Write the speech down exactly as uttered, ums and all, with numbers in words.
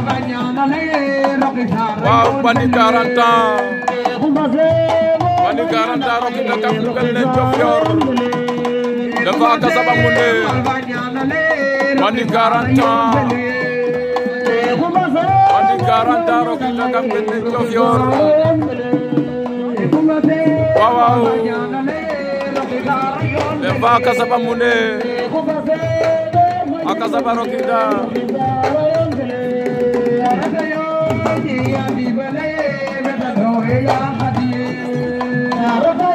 waaw bandi quarante ans bandi quarante ans roki takam pel ne Diofior dafa kasaba munde bandi quarante ans bandi quarante ans roki takam pel ne Diofior waaw waaw dafa kasaba munde akasaba roki da ya